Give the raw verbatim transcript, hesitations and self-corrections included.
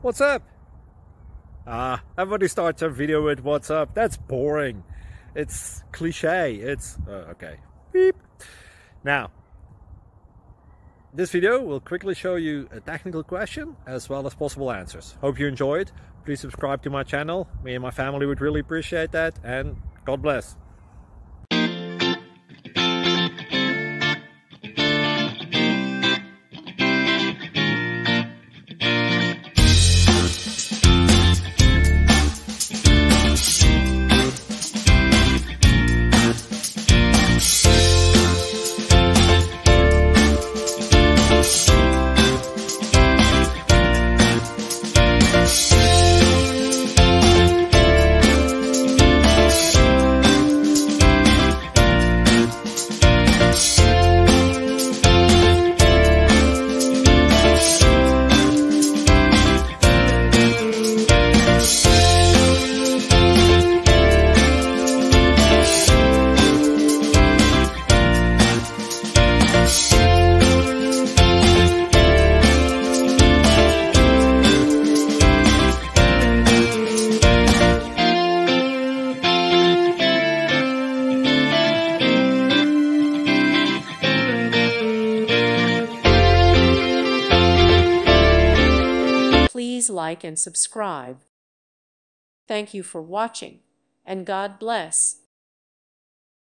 What's up? Ah, everybody starts a video with what's up. That's boring. It's cliche. It's uh, okay. Beep. Now, this video will quickly show you a technical question as well as possible answers. Hope you enjoyed. Please subscribe to my channel. Me and my family would really appreciate that, and God bless. Please like and subscribe. Thank you for watching, and God bless.